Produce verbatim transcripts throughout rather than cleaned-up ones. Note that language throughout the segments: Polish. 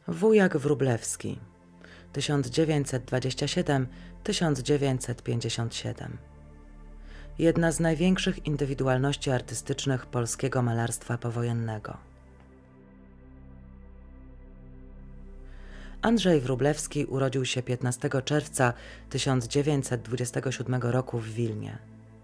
Wujak Wróblewski tysiąc dziewięćset dwadzieścia siedem do tysiąc dziewięćset pięćdziesiąt siedem. Jedna z największych indywidualności artystycznych polskiego malarstwa powojennego. Andrzej Wróblewski urodził się piętnastego czerwca tysiąc dziewięćset dwudziestego siódmego roku w Wilnie.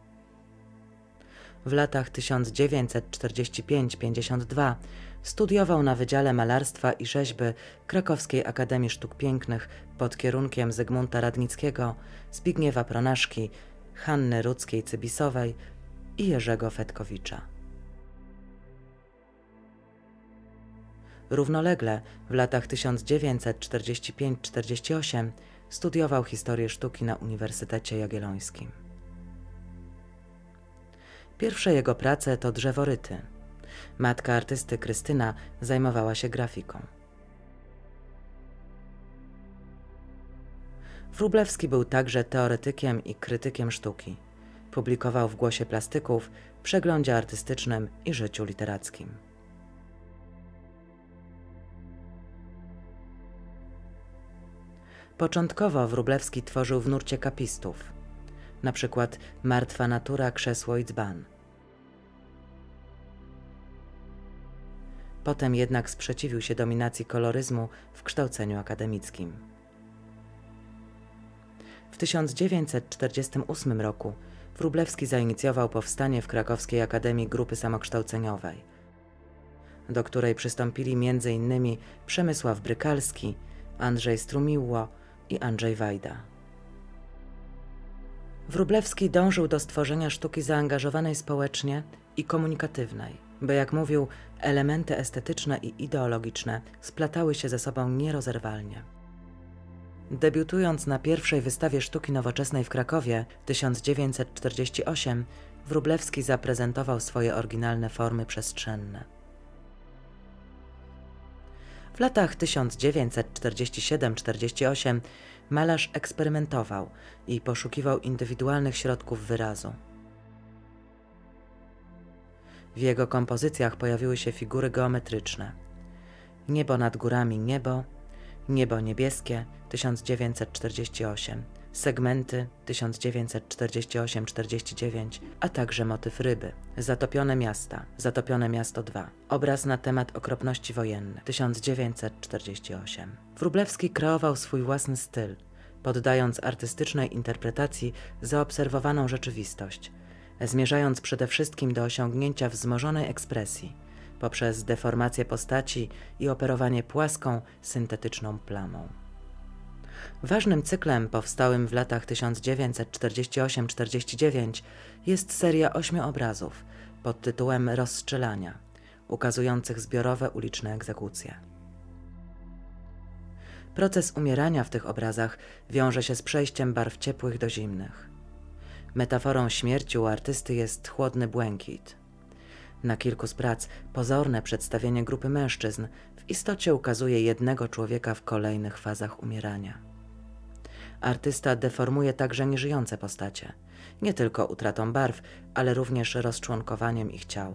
W latach tysiąc dziewięćset czterdziestego piątego do pięćdziesiątego drugiego studiował na Wydziale Malarstwa i Rzeźby Krakowskiej Akademii Sztuk Pięknych pod kierunkiem Zygmunta Radnickiego, Zbigniewa Pronaszki, Hanny Rudzkiej-Cybisowej i Jerzego Fetkowicza. Równolegle w latach tysiąc dziewięćset czterdziestego piątego do czterdziestego ósmego studiował historię sztuki na Uniwersytecie Jagiellońskim. Pierwsze jego prace to drzeworyty. Matka artysty Krystyna zajmowała się grafiką. Wróblewski był także teoretykiem i krytykiem sztuki. Publikował w Głosie Plastyków, Przeglądzie Artystycznym i Życiu Literackim. Początkowo Wróblewski tworzył w nurcie kapistów, na przykład Martwa natura, krzesło i dzban. Potem jednak sprzeciwił się dominacji koloryzmu w kształceniu akademickim. W tysiąc dziewięćset czterdziestym ósmym roku Wróblewski zainicjował powstanie w Krakowskiej Akademii Grupy Samokształceniowej, do której przystąpili między innymi Przemysław Brykalski, Andrzej Strumiło i Andrzej Wajda. Wróblewski dążył do stworzenia sztuki zaangażowanej społecznie i komunikatywnej, by, jak mówił, elementy estetyczne i ideologiczne splatały się ze sobą nierozerwalnie. Debiutując na pierwszej wystawie sztuki nowoczesnej w Krakowie tysiąc dziewięćset czterdziestego ósmego, Wróblewski zaprezentował swoje oryginalne formy przestrzenne. W latach tysiąc dziewięćset czterdziestego siódmego do czterdziestego ósmego malarz eksperymentował i poszukiwał indywidualnych środków wyrazu. W jego kompozycjach pojawiły się figury geometryczne. Niebo nad górami niebo, Niebo niebieskie tysiąc dziewięćset czterdziesty ósmy, Segmenty tysiąc dziewięćset czterdziesty osiem do czterdziestego dziewiątego, a także motyw ryby, Zatopione miasta, Zatopione miasto dwa, obraz na temat okropności wojennych tysiąc dziewięćset czterdziesty ósmy. Wróblewski kreował swój własny styl, poddając artystycznej interpretacji zaobserwowaną rzeczywistość, zmierzając przede wszystkim do osiągnięcia wzmożonej ekspresji poprzez deformację postaci i operowanie płaską, syntetyczną plamą. Ważnym cyklem powstałym w latach tysiąc dziewięćset czterdziesty ósmy do czterdziestego dziewiątego jest seria ośmiu obrazów pod tytułem Rozstrzelania, ukazujących zbiorowe uliczne egzekucje. Proces umierania w tych obrazach wiąże się z przejściem barw ciepłych do zimnych. Metaforą śmierci u artysty jest chłodny błękit. Na kilku z prac pozorne przedstawienie grupy mężczyzn w istocie ukazuje jednego człowieka w kolejnych fazach umierania. Artysta deformuje także nieżyjące postacie, nie tylko utratą barw, ale również rozczłonkowaniem ich ciał.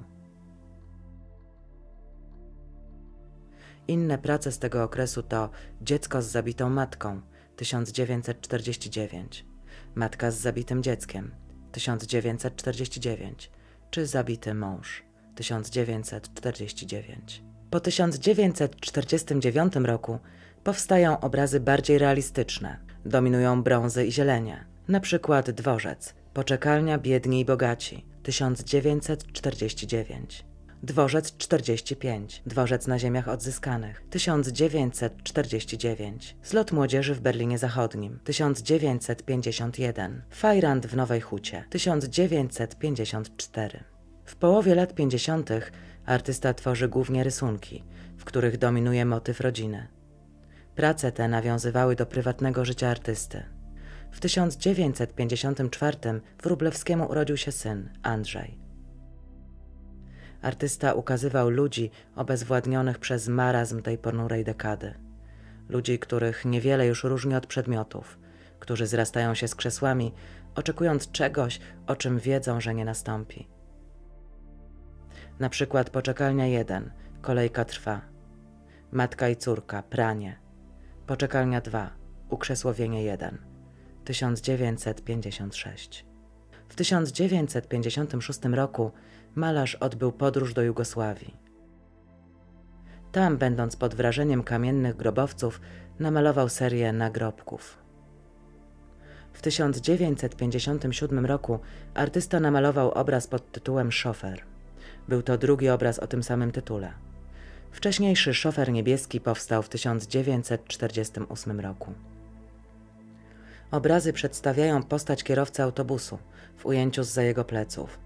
Inne prace z tego okresu to Dziecko z zabitą matką tysiąc dziewięćset czterdziesty dziewiąty, Matka z zabitym dzieckiem tysiąc dziewięćset czterdziesty dziewiąty czy Zabity mąż tysiąc dziewięćset czterdziesty dziewiąty. Po tysiąc dziewięćset czterdziestym dziewiątym roku powstają obrazy bardziej realistyczne. Dominują brązy i zielenie, na przykład Dworzec, Poczekalnia biedni i bogaci tysiąc dziewięćset czterdziesty dziewiąty, Dworzec czterdzieści pięć, Dworzec na ziemiach odzyskanych tysiąc dziewięćset czterdziesty dziewiąty, Zlot młodzieży w Berlinie Zachodnim tysiąc dziewięćset pięćdziesiąty jeden, Fajrant w Nowej Hucie tysiąc dziewięćset pięćdziesiąty czwarty. W połowie lat pięćdziesiątych artysta tworzy głównie rysunki, w których dominuje motyw rodziny. Prace te nawiązywały do prywatnego życia artysty. W tysiąc dziewięćset pięćdziesiątym czwartym Wróblewskiemu urodził się syn, Andrzej. Artysta ukazywał ludzi obezwładnionych przez marazm tej ponurej dekady. Ludzi, których niewiele już różni od przedmiotów, którzy zrastają się z krzesłami, oczekując czegoś, o czym wiedzą, że nie nastąpi. Na przykład Poczekalnia jeden, Kolejka trwa. Matka i córka, pranie. Poczekalnia dwa, ukrzesłowienie jeden. tysiąc dziewięćset pięćdziesiąt sześć. W tysiąc dziewięćset pięćdziesiątym szóstym roku malarz odbył podróż do Jugosławii. Tam, będąc pod wrażeniem kamiennych grobowców, namalował serię nagrobków. W tysiąc dziewięćset pięćdziesiątym siódmym roku artysta namalował obraz pod tytułem Szofer. Był to drugi obraz o tym samym tytule. Wcześniejszy Szofer niebieski powstał w tysiąc dziewięćset czterdziestym ósmym roku. Obrazy przedstawiają postać kierowcy autobusu w ujęciu zza jego pleców.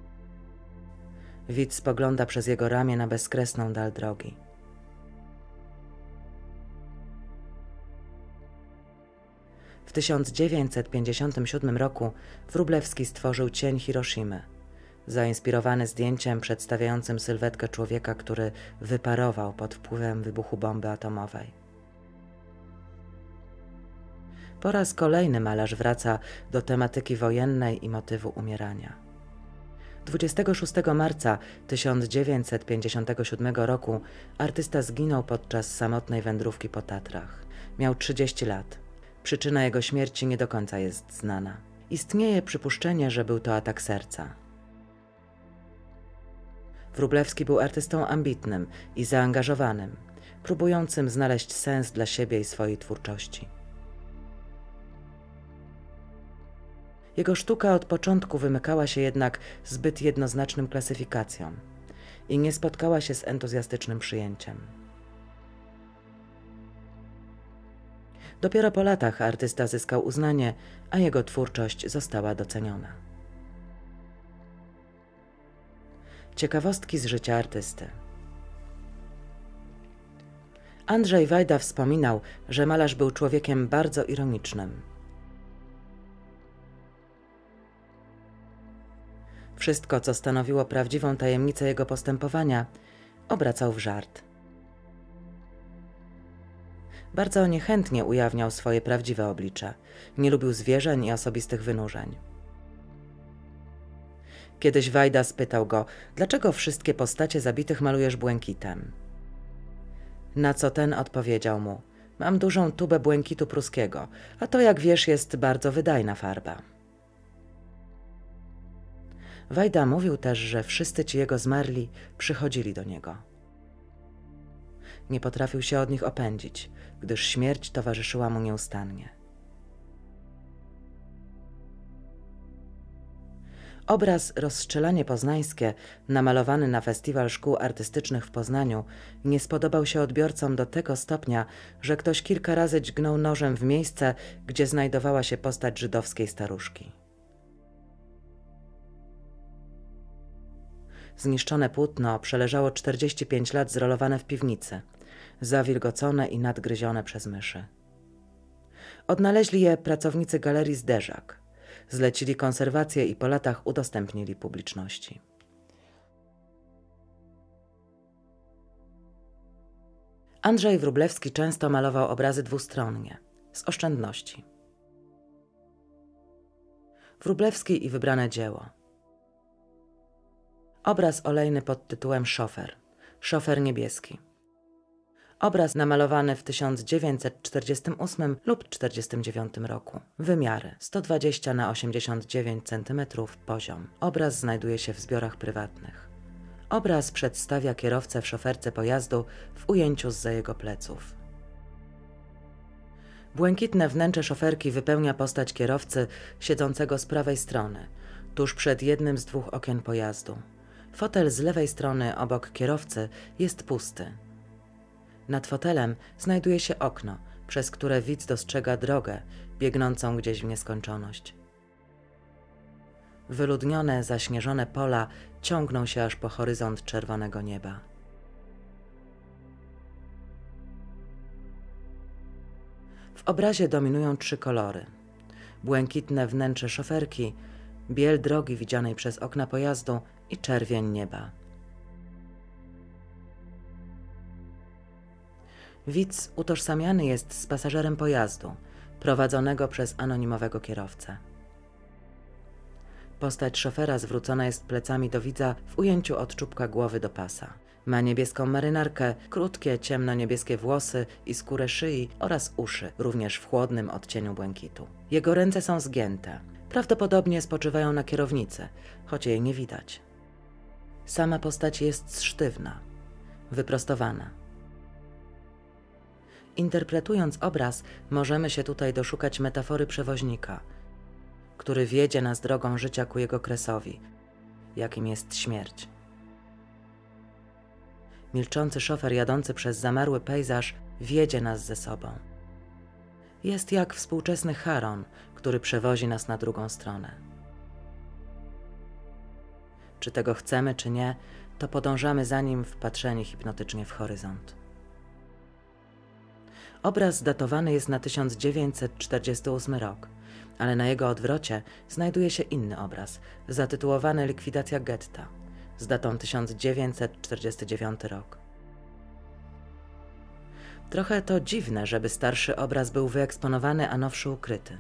Widz spogląda przez jego ramię na bezkresną dal drogi. W tysiąc dziewięćset pięćdziesiątym siódmym roku Wróblewski stworzył cień Hiroshimy, zainspirowany zdjęciem przedstawiającym sylwetkę człowieka, który wyparował pod wpływem wybuchu bomby atomowej. Po raz kolejny malarz wraca do tematyki wojennej i motywu umierania. dwudziestego szóstego marca tysiąc dziewięćset pięćdziesiątego siódmego roku artysta zginął podczas samotnej wędrówki po Tatrach. Miał trzydzieści lat. Przyczyna jego śmierci nie do końca jest znana. Istnieje przypuszczenie, że był to atak serca. Wróblewski był artystą ambitnym i zaangażowanym, próbującym znaleźć sens dla siebie i swojej twórczości. Jego sztuka od początku wymykała się jednak zbyt jednoznacznym klasyfikacjom i nie spotkała się z entuzjastycznym przyjęciem. Dopiero po latach artysta zyskał uznanie, a jego twórczość została doceniona. Ciekawostki z życia artysty. Andrzej Wajda wspominał, że malarz był człowiekiem bardzo ironicznym. Wszystko, co stanowiło prawdziwą tajemnicę jego postępowania, obracał w żart. Bardzo niechętnie ujawniał swoje prawdziwe oblicze. Nie lubił zwierzeń i osobistych wynurzeń. Kiedyś Wajda spytał go, dlaczego wszystkie postacie zabitych malujesz błękitem. Na co ten odpowiedział mu, mam dużą tubę błękitu pruskiego, a to, jak wiesz, jest bardzo wydajna farba. Wajda mówił też, że wszyscy ci jego zmarli przychodzili do niego. Nie potrafił się od nich opędzić, gdyż śmierć towarzyszyła mu nieustannie. Obraz Rozstrzelanie Poznańskie, namalowany na Festiwal Szkół Artystycznych w Poznaniu, nie spodobał się odbiorcom do tego stopnia, że ktoś kilka razy dźgnął nożem w miejsce, gdzie znajdowała się postać żydowskiej staruszki. Zniszczone płótno przeleżało czterdzieści pięć lat zrolowane w piwnicy, zawilgocone i nadgryzione przez myszy. Odnaleźli je pracownicy galerii Zderzak. Zlecili konserwację i po latach udostępnili publiczności. Andrzej Wróblewski często malował obrazy dwustronnie, z oszczędności. Wróblewski i wybrane dzieło. Obraz olejny pod tytułem Szofer, Szofer niebieski. Obraz namalowany w tysiąc dziewięćset czterdziestym ósmym lub czterdziestym dziewiątym roku. Wymiary sto dwadzieścia na osiemdziesiąt dziewięć centymetrów, poziom. Obraz znajduje się w zbiorach prywatnych. Obraz przedstawia kierowcę w szoferce pojazdu w ujęciu zza jego pleców. Błękitne wnętrze szoferki wypełnia postać kierowcy siedzącego z prawej strony, tuż przed jednym z dwóch okien pojazdu. Fotel z lewej strony obok kierowcy jest pusty. Nad fotelem znajduje się okno, przez które widz dostrzega drogę biegnącą gdzieś w nieskończoność. Wyludnione, zaśnieżone pola ciągną się aż po horyzont czerwonego nieba. W obrazie dominują trzy kolory. Błękitne wnętrze szoferki, biel drogi widzianej przez okna pojazdu i czerwień nieba. Widz utożsamiany jest z pasażerem pojazdu, prowadzonego przez anonimowego kierowcę. Postać szofera zwrócona jest plecami do widza w ujęciu od czubka głowy do pasa. Ma niebieską marynarkę, krótkie, ciemno-niebieskie włosy i skórę szyi oraz uszy, również w chłodnym odcieniu błękitu. Jego ręce są zgięte. Prawdopodobnie spoczywają na kierownicy, choć jej nie widać. Sama postać jest sztywna, wyprostowana. Interpretując obraz, możemy się tutaj doszukać metafory przewoźnika, który wiedzie nas drogą życia ku jego kresowi, jakim jest śmierć. Milczący szofer jadący przez zamarły pejzaż wiedzie nas ze sobą. Jest jak współczesny Charon, który przewozi nas na drugą stronę. Czy tego chcemy, czy nie, to podążamy za nim wpatrzeni hipnotycznie w horyzont. Obraz datowany jest na tysiąc dziewięćset czterdziesty ósmy rok, ale na jego odwrocie znajduje się inny obraz, zatytułowany Likwidacja getta, z datą tysiąc dziewięćset czterdziesty dziewiąty rok. Trochę to dziwne, żeby starszy obraz był wyeksponowany, a nowszy ukryty.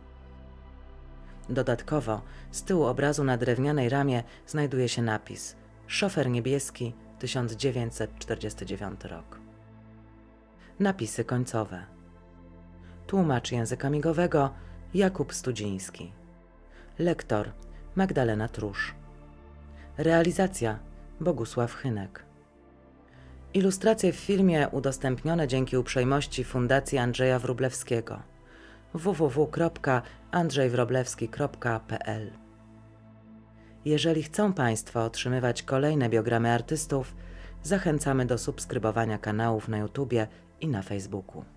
Dodatkowo z tyłu obrazu na drewnianej ramie znajduje się napis Szofer niebieski, tysiąc dziewięćset czterdziesty dziewiąty rok. Napisy końcowe. Tłumacz języka migowego Jakub Studziński. Lektor Magdalena Trusz. Realizacja Bogusław Chynek. Ilustracje w filmie udostępnione dzięki uprzejmości Fundacji Andrzeja Wróblewskiego w w w kropka andrzej wróblewski kropka p l. Jeżeli chcą Państwo otrzymywać kolejne biogramy artystów, zachęcamy do subskrybowania kanałów na YouTubie i na Facebooku.